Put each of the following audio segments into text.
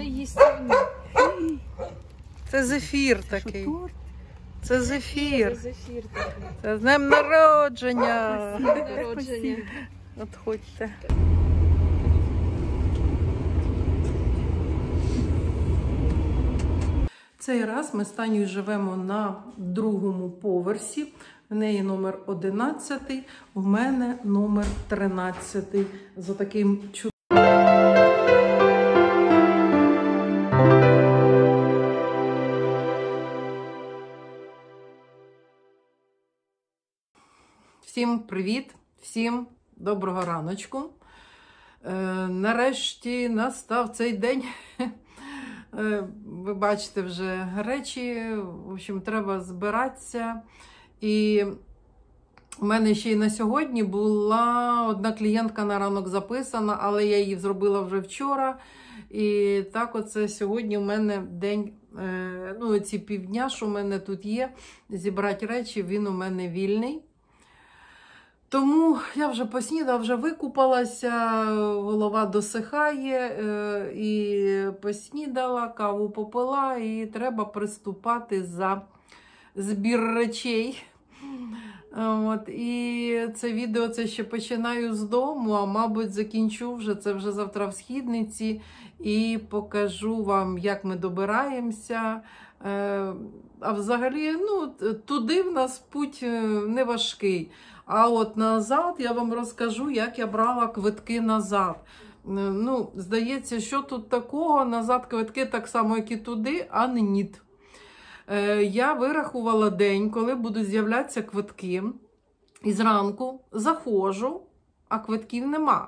Вони їстівні. Це зефір такий. Це зефір. Це зефір такий. Це з днем народження. Днем народження. Отходьте. Цей раз ми з Танею живемо на другому поверсі. В неї номер 11, у мене номер 13. За таким чудовим. Всім привіт, всім доброго раночку. Нарешті настав цей день. Ви бачите вже речі, в общем, треба збиратися. І у мене ще й на сьогодні була одна клієнтка на ранок записана, але я її зробила вже вчора. І так оце сьогодні у мене день, ну ці півдня, що у мене тут є, зібрати речі, він у мене вільний. Тому я вже поснідала, вже викупалася, голова досихає, і поснідала, каву попила, і треба приступати за збір речей. От, і це відео це ще починаю з дому, а мабуть закінчу вже, це вже завтра в Східниці, і покажу вам, як ми добираємося. А взагалі, ну, туди в нас путь не важкий. А от назад я вам розкажу, як я брала квитки назад. Ну, здається, що тут такого, назад квитки так само, як і туди, а не ніт. Я вирахувала день, коли будуть з'являтися квитки. І зранку заходжу, а квитків нема.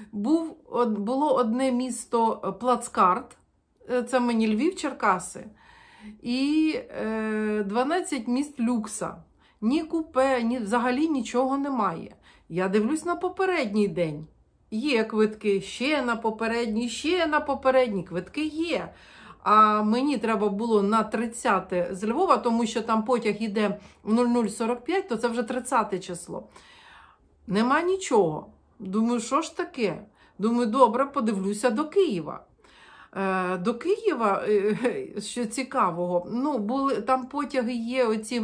Було одне місто Плацкарт, це мені Львів, Черкаси, і 12 міст люкса. Ні купе, ні взагалі нічого немає. Я дивлюсь на попередній день. Є квитки, ще на попередній квитки є. А мені треба було на 30 з Львова, тому що там потяг йде в 00:45, то це вже 30 число. Нема нічого. Думаю, що ж таке? Думаю, добре, подивлюся до Києва. До Києва, що цікавого, ну, там потяги є, оці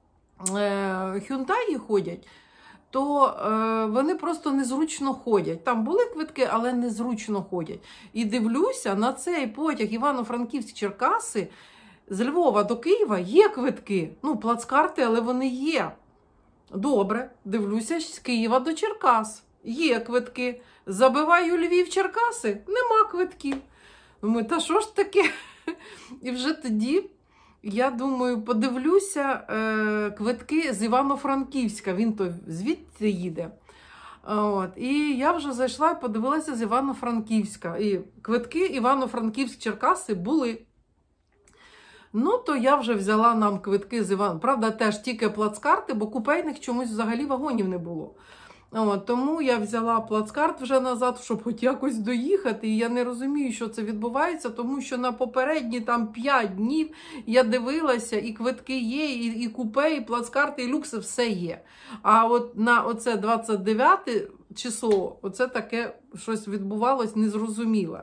Hyundai ходять, то вони просто незручно ходять. Там були квитки, але незручно ходять. І дивлюся, на цей потяг Івано-Франківськ-Черкаси з Львова до Києва є квитки. Ну, плацкарти, але вони є. Добре, дивлюся, з Києва до Черкас. Є квитки. Забиваю Львів-Черкаси, нема квитків. Думаю, та що ж таке? І вже тоді я думаю, подивлюся квитки з Івано-Франківська, він то звідти їде. От. І я вже зайшла і подивилася з Івано-Франківська. І квитки Івано-Франківськ-Черкаси були. Ну, то я вже взяла нам квитки з Івано. Правда, теж тільки плацкарти, бо купейних чомусь взагалі вагонів не було. От, тому я взяла плацкарт вже назад, щоб хоч якось доїхати. І я не розумію, що це відбувається, тому що на попередні там 5 днів я дивилася, і квитки є, і купе, і плацкарти, і люкси, все є. А от на оце 29 число, оце таке щось відбувалось незрозуміле.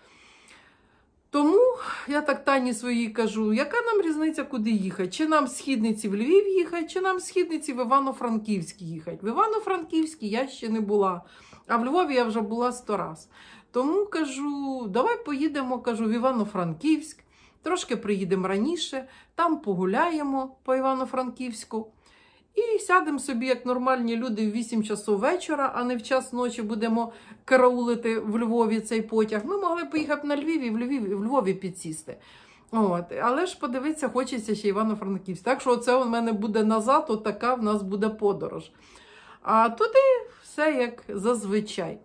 Тому я так Тані своїй кажу, яка нам різниця, куди їхати? Чи нам з Східниці в Львів їхати, чи нам з Східниці в Івано-Франківськ їхати? В Івано-Франківській я ще не була, а в Львові я вже була 100 раз. Тому кажу, давай поїдемо, кажу, в Івано-Франківськ, трошки приїдемо раніше, там погуляємо по Івано-Франківську. І сядемо собі, як нормальні люди, в 8 часов вечора, а не в час ночі будемо караулити в Львові цей потяг. Ми могли поїхати на Львів і в Львові підсісти. От. Але ж подивитися, хочеться ще Івано-Франківськ. Так що оце у мене буде назад, отака в нас буде подорож. А туди все як зазвичай.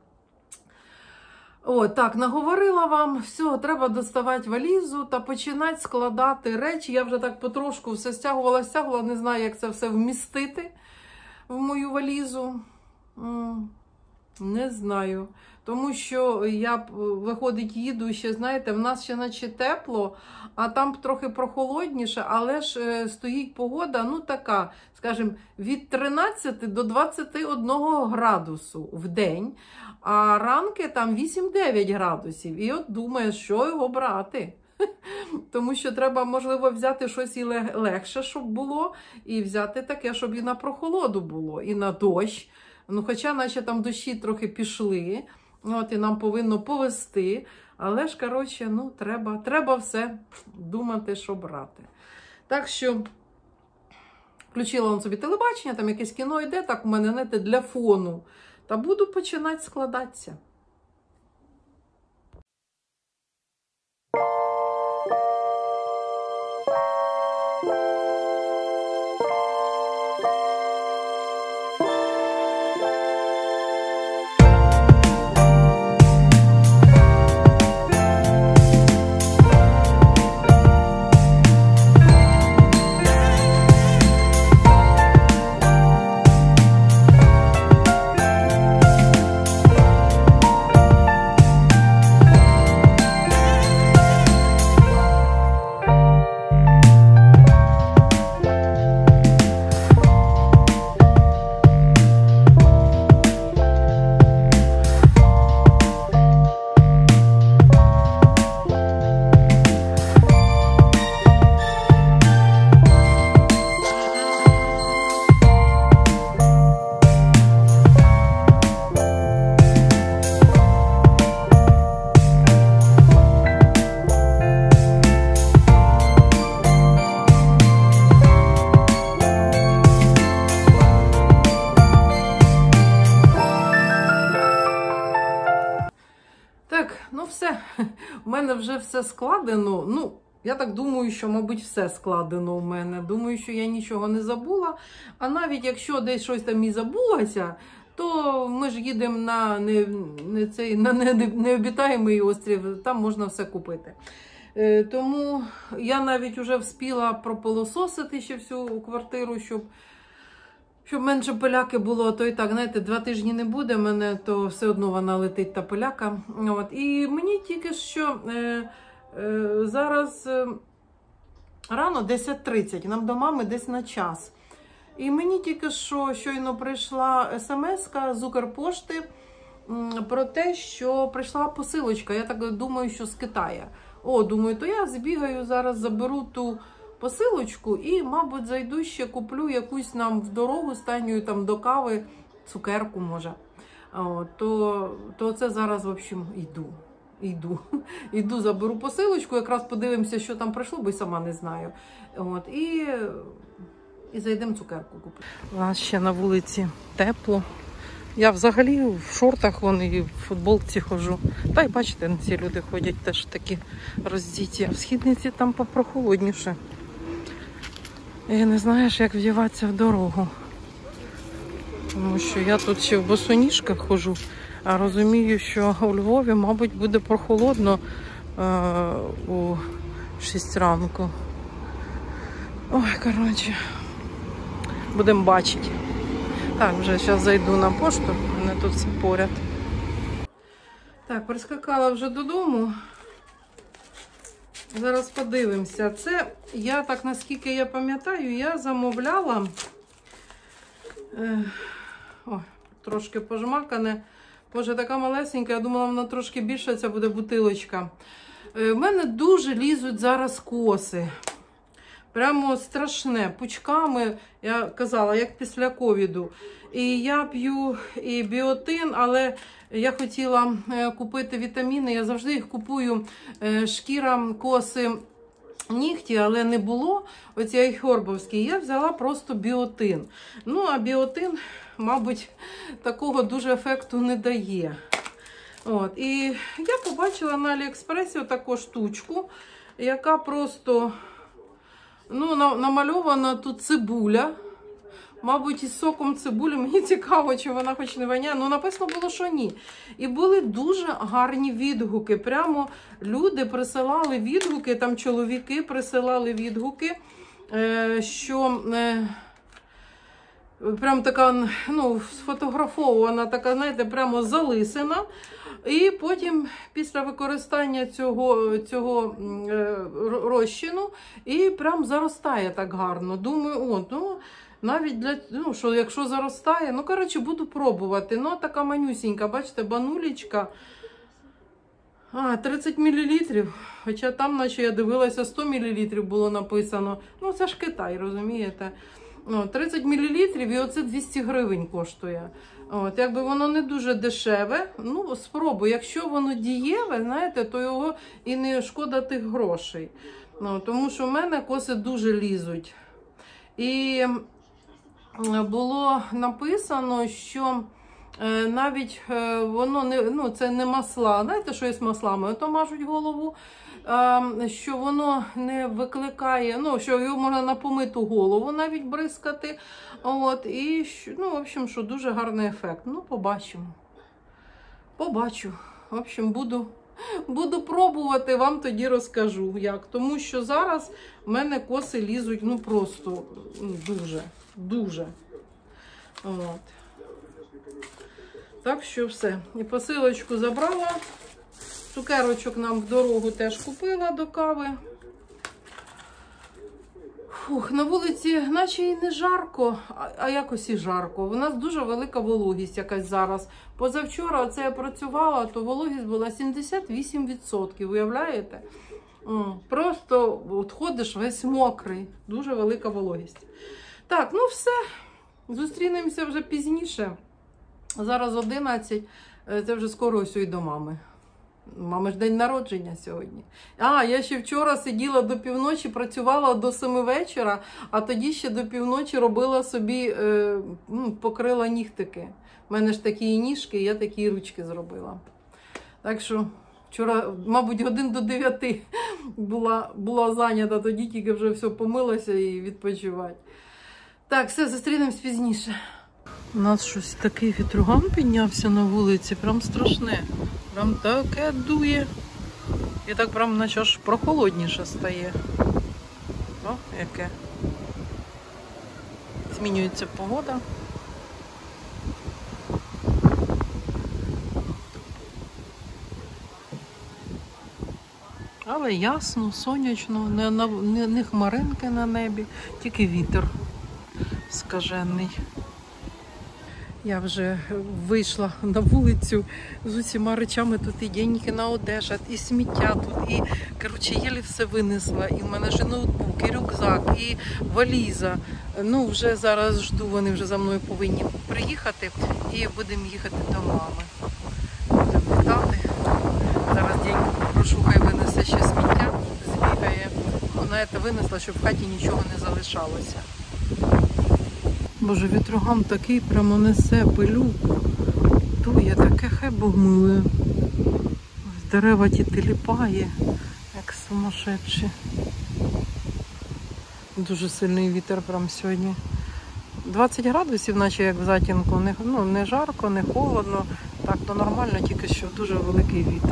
О, так, наговорила вам, все, треба доставати валізу та починати складати речі. Я вже так потрошку все стягувала, не знаю, як це все вмістити в мою валізу. Не знаю. Тому що я, виходить, їду ще, знаєте, в нас ще наче тепло, а там трохи прохолодніше, але ж стоїть погода, ну така, скажімо, від 13 до 21 градусу в день, а ранки там 8-9 градусів. І от думаю, що його брати. Тому що треба, можливо, взяти щось і легше, щоб було, і взяти таке, щоб і на прохолоду було, і на дощ. Ну, хоча, наче там дощі трохи пішли, от, і нам повинно повести. Але ж, коротше, ну, треба все думати, що брати. Так що, включила он собі телебачення, там якесь кіно йде, так у мене, знаєте, для фону. Та буду починати складатися. Ну все, у мене вже все складено. Ну, я так думаю, що, мабуть, все складено у мене. Думаю, що я нічого не забула. А навіть якщо десь щось там і забулося, то ми ж їдемо на необітаємий острів, там можна все купити. Тому я навіть вже встигла пропилососити ще всю квартиру, щоб менше пиляки було, а то і так, знаєте, 2 тижні не буде мене, то все одно вона летить, та пиляка. От. І мені тільки що зараз рано, 10:30, нам до мами десь на час. І мені тільки що щойно прийшла смс-ка з Укрпошти про те, що прийшла посилочка. Я так думаю, що з Китаю. Думаю, то я збігаю, зараз заберу ту посилочку і, мабуть, зайду ще куплю якусь нам в дорогу останньою там до кави, цукерку, може. То це зараз, в общем, йду, заберу посилочку, якраз подивимося, що там прийшло, бо й сама не знаю. І зайдемо цукерку куплю. У нас ще на вулиці тепло. Я взагалі в шортах і в футболці ходжу. Та й бачите, ці люди ходять теж такі роздіті. А в східниці там попрохолодніше. І не знаєш, як вдіватися в дорогу. Тому що я тут ще в босоніжках ходжу, а розумію, що у Львові, мабуть, буде прохолодно у 6 ранку. Ой, коротше, будемо бачити. Так, вже зараз зайду на пошту, у мене тут все поряд. Так, прискакала вже додому. Зараз подивимося. Це, я так, наскільки я пам'ятаю, я замовляла, трошки пожмакане. Боже, така малесенька, я думала, вона трошки більша, ця буде бутилочка. У мене дуже лізуть зараз коси. Прямо страшне, пучками, я казала, як після ковіду. І я п'ю і біотин, але я хотіла купити вітаміни, я завжди їх купую, шкіра, коси, нігті, але не було, оці айхорбовські, я взяла просто біотин. Ну, а біотин, мабуть, такого дуже ефекту не дає. І я побачила на Аліекспресі таку штучку, яка просто... намальована тут цибуля. Мабуть, із соком цибулі. Мені цікаво, чи вона хоч не воняє. Написано було, що ні. І були дуже гарні відгуки. Прямо люди присилали відгуки, там чоловіки присилали відгуки, що Прям така, ну, сфотографована, така, знаєте, прямо залисина. І потім після використання цього розчину і прям заростає так гарно. Думаю, навіть що якщо заростає, коротше, буду пробувати. Ну, така манюсінька, бачите, банулечка. 30 мл. Хоча там, наче я дивилася, 100 мл було написано. Ну, це ж Китай, розумієте? 30 мл і оце 200 гривень коштує. Якби воно не дуже дешеве, ну, спробуй. Якщо воно дієве, знаєте, то його і не шкода тих грошей. Тому що в мене коси дуже лізуть. І було написано, що навіть воно не, це не масла. Знаєте, що є з маслами? Ото мажуть голову, що воно не викликає, що його можна на помиту голову навіть бризкати. І, в общем, що дуже гарний ефект. Побачимо. Побачу. В общем, буду пробувати, вам тоді розкажу, як. Тому що зараз в мене коси лізуть, просто дуже. Так що все. І посилочку забрала. Цукерочок нам в дорогу теж купила до кави. На вулиці наче і не жарко, а якось і жарко. У нас дуже велика вологість якась зараз. Позавчора оце я працювала, то вологість була 78%, уявляєте? Просто от ходиш весь мокрий, дуже велика вологість. Так, все, зустрінемося вже пізніше. Зараз 11, це вже скоро ось і до мами. Мами ж день народження сьогодні. Я ще вчора сиділа до півночі, працювала до 7 вечора, а тоді ще до півночі робила собі, покрила нігтики. У мене ж такі ніжки, я такі ручки зробила. Так що вчора, мабуть, годин до 9 була зайнята, тоді тільки вже все помилася і відпочивати. Так, все, зустрінемось пізніше. У нас щось такий вітруган піднявся на вулиці, прям страшне. Прям таке дує. І так прям наче аж прохолодніше стає. Яке. Змінюється погода. Але ясно, сонячно, не хмаринки на небі, тільки вітер скажений. Я вже вийшла на вулицю з усіма речами, тут і деньги на одежу, і сміття тут, і, єлі все винесла. І в мене ж ноутбук, і рюкзак, і валіза. Вже зараз жду, вони вже за мною повинні приїхати, і будемо їхати до мами. Будемо вітати. Зараз деньги попрошу, хай винесе ще сміття, збігає. Винесла, щоб в хаті нічого не залишалося. Боже, вітруган такий прямо несе пилюку. Дує, таке хай Бог милує. Дерева ті теліпає, як сумасшедші. Дуже сильний вітер прям сьогодні. 20 градусів, наче як в затінку. Не жарко, не холодно. Так, то нормально, тільки що дуже великий вітер.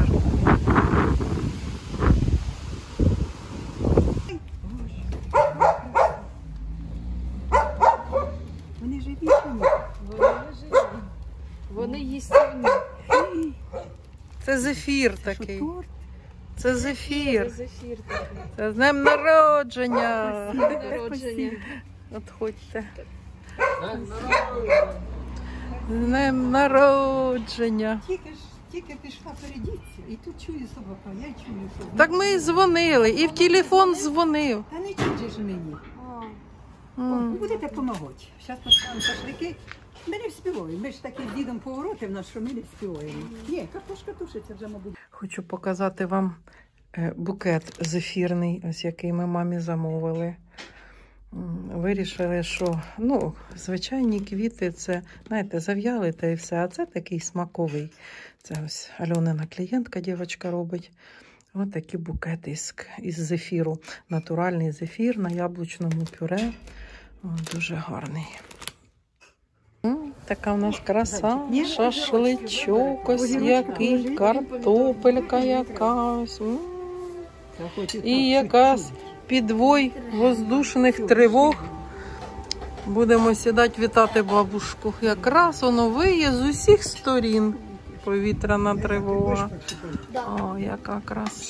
Вони їстівні. Це зефір такий. Це зефір. Зефір такий. Це з днем народження. З днем народження. Отходьте. З днем народження. Тільки пішла передіться, і тут чую собака, я чую собаку. Так ми і дзвонили, і в телефон дзвонив. Та не чуть же мені. Будете допомагати. Зараз поставимо шашлики. Ми не співаємо. Ми ж таки з дідом повороти в нас, що ми не співаємо. Ні, картошка тушиться вже, мабуть. Хочу показати вам букет зефірний, ось який ми мамі замовили. Вирішили, що, звичайні квіти, це, знаєте, зав'яли та і все, а це такий смаковий. Це ось Альонина клієнтка, дівчинка робить. Ось такі букети із зефіру. Натуральний зефір на яблучному пюре. Дуже гарний. Така у нас краса, шашличок ось який, картопелька якась. І якась підвой воздушних тривог. Будемо сідати вітати бабушку. Якраз воно виє з усіх сторін. Повітряна тривога. О, яка краса.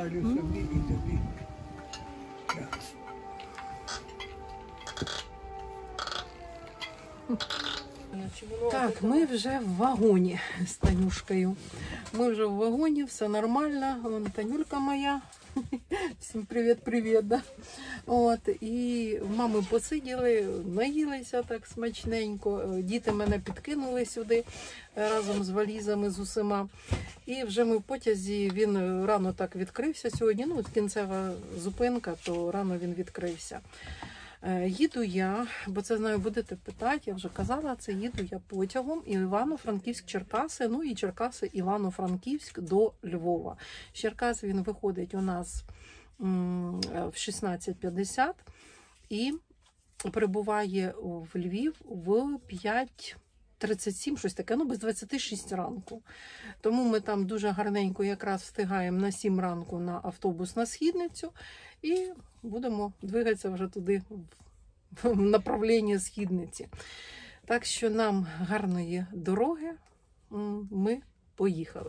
Так, ми вже в вагоні з Танюшкою. Ми вже в вагоні, все нормально. Вон Танюлька моя. Всім привіт-привіт. Да? От, і мами посиділи, наїлися так смачненько. Діти мене підкинули сюди разом з валізами, з усіма. І вже ми в потязі, він рано так відкрився сьогодні. Ну, кінцева зупинка, то рано він відкрився. Їду я, бо це, знаю, будете питати, я вже казала, це їду я потягом Івано-Франківськ-Черкаси, ну і Черкаси-Івано-Франківськ до Львова. З Черкас він виходить у нас в 16:50 і прибуває в Львів в 5:37, щось таке, ну без 26 ранку. Тому ми там дуже гарненько якраз встигаємо на 7 ранку на автобус на Східницю і будемо двигатися вже туди, в направлінні Східниці. Так що нам гарної дороги, ми поїхали.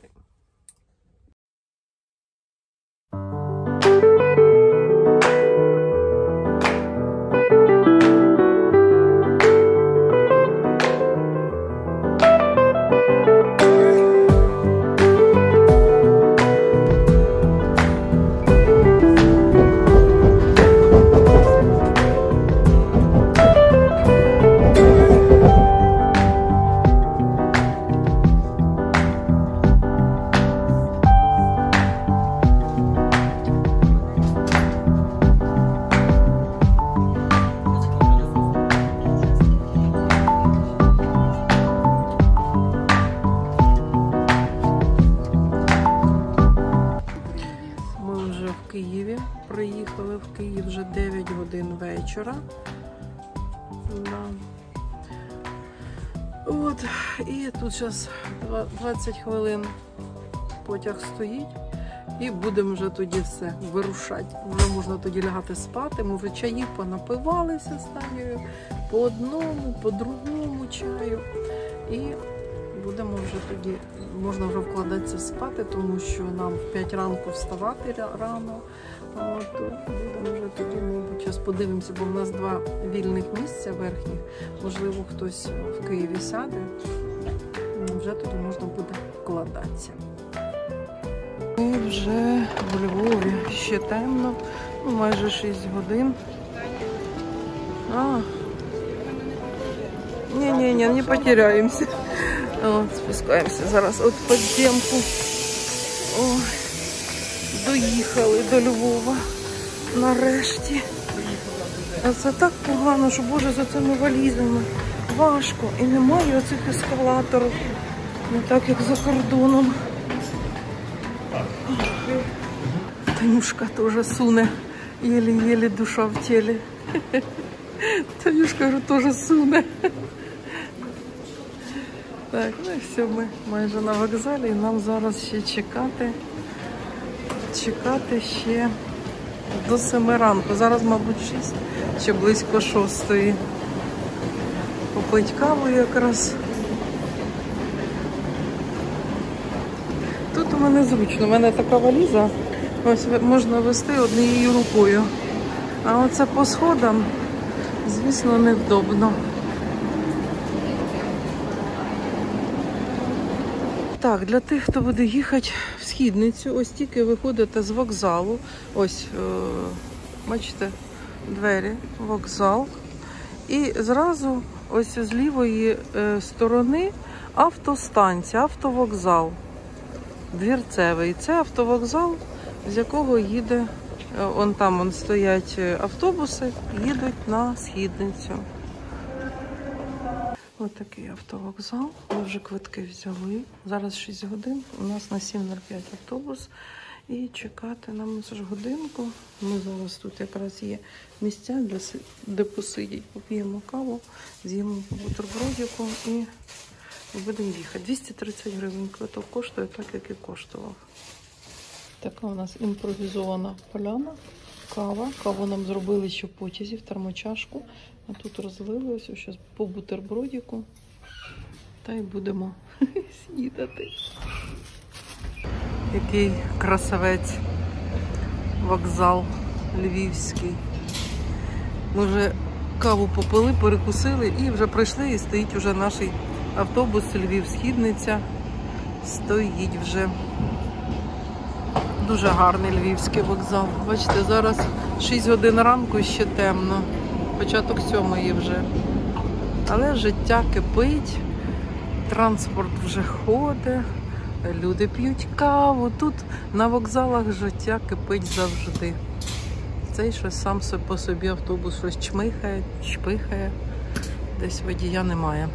Приїхали в Київ вже 9 годин вечора. Да. От, і тут зараз 20 хвилин потяг стоїть. І будемо вже тоді все вирушати. Вже можна тоді лягати спати. Ми вже чаїв понапивалися з Танею. По одному, по другому чаю. І будемо вже тоді, можна вже вкладатися спати, тому що нам в 5 ранку вставати рано. От, будемо вже тоді, мабуть, зараз подивимося, бо в нас 2 вільних місця верхніх. Можливо, хтось в Києві сяде. Вже тоді можна буде вкладатися. Ми вже в Львові. Ще темно, майже 6 годин. Ні, не потеряємося. От, спускаємося зараз от підземку. Ой, доїхали до Львова нарешті. А це так погано, що, Боже, за цими валізами важко. І немає оцих ескалаторів. Не так, як за кордоном. Танюшка теж суне. Єлі-єлі душа в тілі. Танюшка теж суне. Так, ну і все, ми майже на вокзалі, і нам зараз ще чекати ще до 7 ранку. Зараз, мабуть, 6, ще близько 6. Попить каву якраз. Тут у мене зручно, у мене така валіза, ось можна вести однією рукою. А оце по сходам, звісно, невдобно. Так, для тих, хто буде їхати в Східницю, ось тільки виходите з вокзалу. Ось, бачите, двері, вокзал. І зразу ось з лівої сторони автостанція, автовокзал. Двірцевий. Це автовокзал, з якого їде, там стоять автобуси, їдуть на Східницю. Ось такий автовокзал. Ми вже квитки взяли. Зараз 6 годин. У нас на 7:05 автобус. І чекати нам ж годинку. Ми зараз тут якраз є місця, де посидіть. Поп'ємо каву, з'їмо по бутербродику і будемо їхати. 230 гривень квиток коштує, так як і коштував. Така у нас імпровізована поляна. кава. Каву нам зробили ще в потязі, в термочашку. А тут розлили ось зараз по бутербродіку. Та й будемо снідати. Який красавець вокзал львівський. Ми вже каву попили, перекусили і вже прийшли, і стоїть вже наш автобус Львів-Східниця. Стоїть вже. Дуже гарний львівський вокзал. Бачите, зараз 6 годин ранку і ще темно. Початок 7 вже. Але життя кипить, транспорт вже ходить, люди п'ють каву. Тут на вокзалах життя кипить завжди. Цей щось сам по собі автобус щось чмихає, чпихає. Десь водія немає.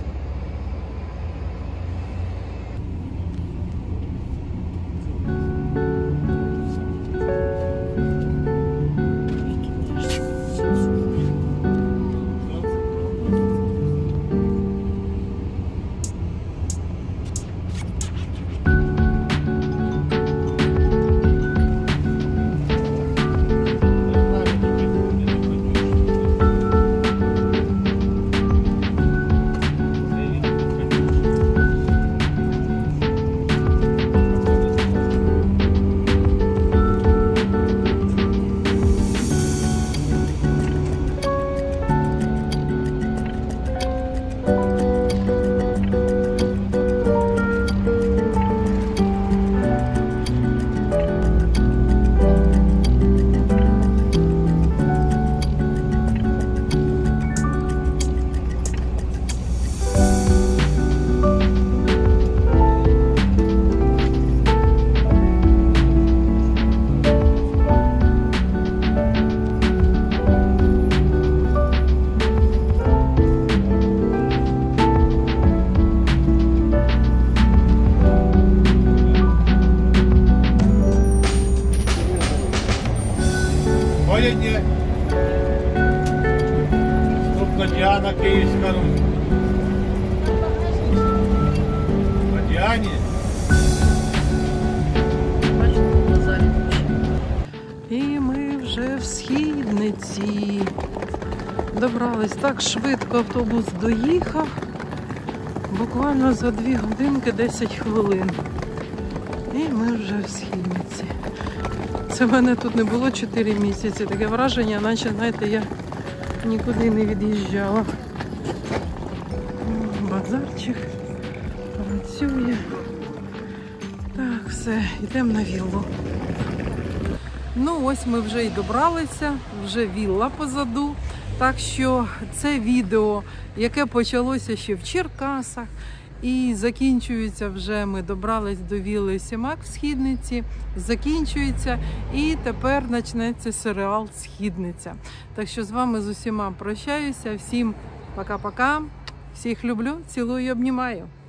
Ступна Діана Київська Русь. На Діані. І ми вже в Східниці. Добрались так швидко, автобус доїхав. Буквально за 2 годинки 10 хвилин. І ми вже в Східниці. Це в мене тут не було 4 місяці. Таке враження, наче, знаєте, я нікуди не від'їжджала. Базарчик працює. Так, все, йдемо на віллу. Ну, ось ми вже і добралися, вже вілла позаду. Так що це відео, яке почалося ще в Черкасах, і закінчується вже, ми добрались до вілли Сімак в Східниці, закінчується, і тепер почнеться серіал «Східниця». Так що з вами з усіма прощаюся, всім пока-пока, всіх люблю, цілую і обнімаю.